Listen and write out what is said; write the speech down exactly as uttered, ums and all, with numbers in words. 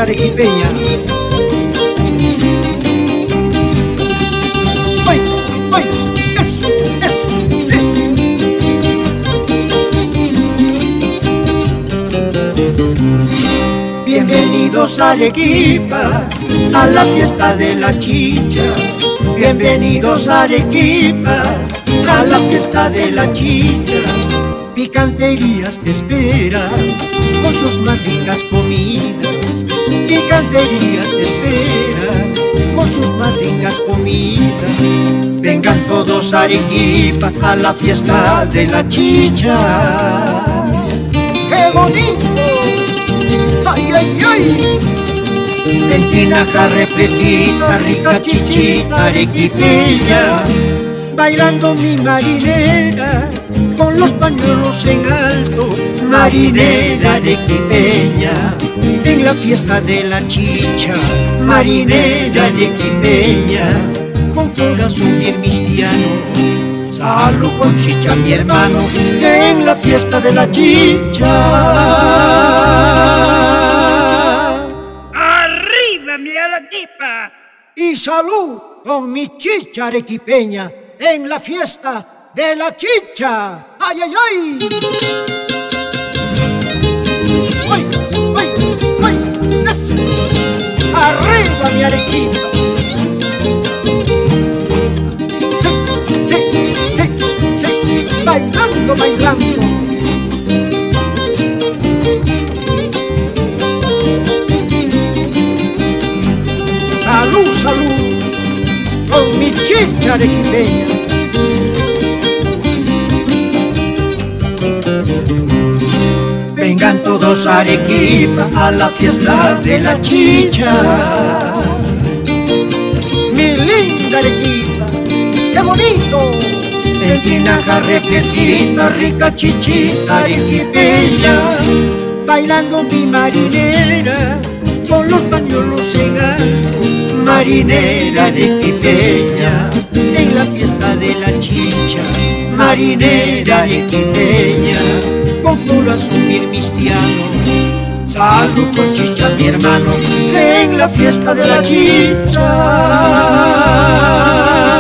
chicha arequipeña. ¡Ay, ay! ¡Eso, eso, eso! Bienvenidos a Arequipa, a la fiesta de la chicha. Bienvenidos a Arequipa, a la fiesta de la chicha. Picanterías te esperan con sus más ricas comidas. Picanterías te esperan con sus más ricas comidas. Vengan todos a Arequipa, a la fiesta de la chicha. ¡Qué bonito! ¡Ay, ay, ay! En tinaja repletita, rica chichita arequipeña, bailando mi marinera con los pañuelos en alto, marinera arequipeña. En la fiesta de la chicha, marinera arequipeña, con corazón bien cristiano. Salud con chicha, mi hermano, que en la fiesta de la chicha. ¡Arriba, mi Arequipa! Y salud con mi chicha arequipeña en la fiesta de la chicha. ¡Ay, ay, ay! ¡Ay, ay, ay! ¡Eso! ¡Arriba, mi Arequipa! Bailando, bailando. Salud, salud, con mi chicha arequipeña. Vengan todos a Arequipa, a la fiesta de la chicha. Mi linda Arequipa, qué bonito. En tinaja repletita, rica chichita arequipeña, bailando mi marinera con los pañuelos en alto, marinera arequipeña. En la fiesta de la chicha, marinera arequipeña, con corazón bien cristiano. Salud con chicha, mi hermano, en la fiesta de la chicha.